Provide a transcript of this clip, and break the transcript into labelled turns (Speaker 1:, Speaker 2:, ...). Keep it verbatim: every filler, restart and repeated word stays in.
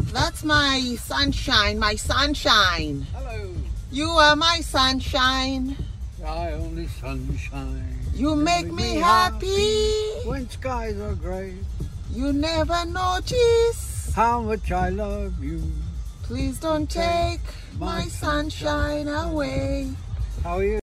Speaker 1: That's my sunshine, my sunshine.
Speaker 2: Hello.
Speaker 1: You are my sunshine.
Speaker 2: My only sunshine.
Speaker 1: You make me happy.
Speaker 2: When skies are gray.
Speaker 1: You never notice
Speaker 2: How much I love you.
Speaker 1: Please don't take my sunshine away.
Speaker 2: How are you?